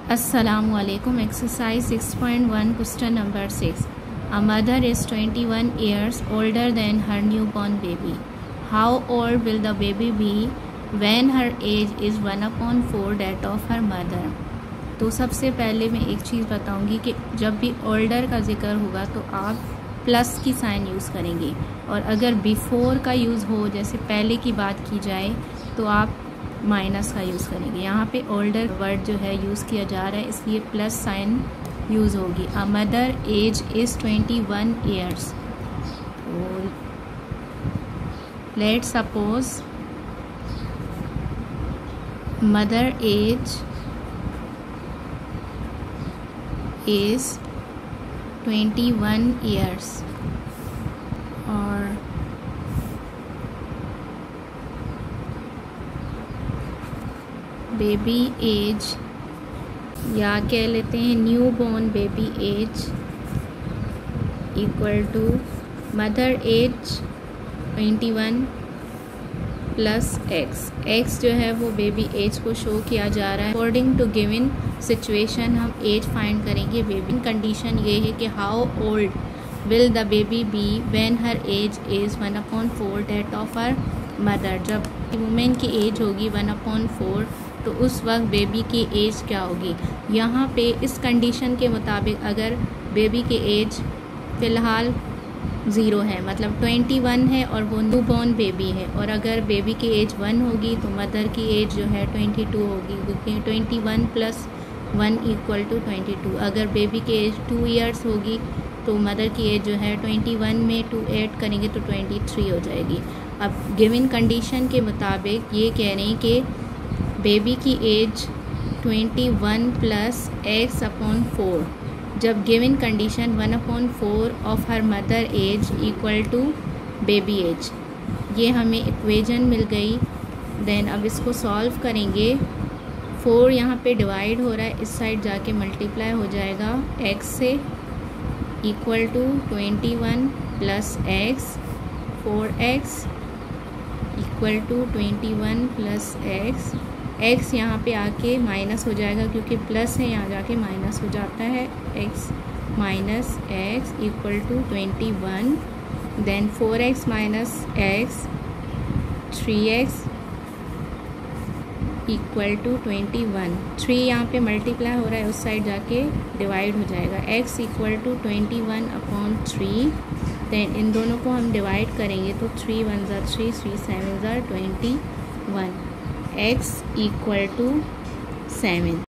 Assalamualaikum. Exercise 6.1 question number 6. A mother is 21 years older than her newborn baby. How old will the baby be when her age is 1/4 that of her mother? तो सबसे पहले मैं एक चीज़ बताऊंगी कि जब भी ओल्डर का जिक्र होगा तो आप प्लस की साइन यूज़ करेंगे, और अगर बिफोर का यूज़ हो, जैसे पहले की बात की जाए, तो आप माइनस का यूज़ करेंगे। यहाँ पे ओल्डर वर्ड जो है यूज़ किया जा रहा है, इसलिए प्लस साइन यूज़ होगी। A mother age is 21 years. Let suppose mother age is 21 years और बेबी एज, या कह लेते हैं new born baby age, equal to mother age 21 plus एक्स। एक्स जो है वो बेबी एज को शो किया जा रहा है। अकॉर्डिंग टू गिवन सिचुएशन हम एज फाइंड करेंगे। बेबी कंडीशन ये है कि how old will the baby be when her age is 1/4 that of her mother. जब वुमेन की एज होगी 1/4 तो उस वक्त बेबी की एज क्या होगी। यहाँ पे इस कंडीशन के मुताबिक अगर बेबी की एज फ़िलहाल 0 है, मतलब 21 है और वो न्यू बॉर्न बेबी है, और अगर बेबी की एज 1 होगी तो मदर की एज जो है 22 होगी, क्योंकि 21 + 1 = 22। अगर बेबी की एज 2 ईयर्स होगी तो मदर की एज जो है 21 में 2 ऐड करेंगे तो 23 हो जाएगी। अब गिवन कंडीशन के मुताबिक ये कह रहे हैं कि बेबी की एज 21 + x/4, जब given condition 1/4 of her mother age equal to baby age. ये हमें इक्वेशन मिल गई। देन अब इसको सॉल्व करेंगे। 4 यहाँ पे डिवाइड हो रहा है, इस साइड जाके मल्टीप्लाई हो जाएगा x से, equal to 21 + x, 4x equal to 21 + x। x यहाँ पे आके माइनस हो जाएगा क्योंकि प्लस है, यहाँ जाके माइनस हो जाता है। x - x equal to 21। Then 4x - x 3x equal to 21। 3 यहाँ पे मल्टीप्लाई हो रहा है, उस साइड जाके डिवाइड हो जाएगा। x equal to 21/3। देन इन दोनों को हम डिवाइड करेंगे तो 3 × 1 = 3, 3 × 7 = 21। x equal to 7।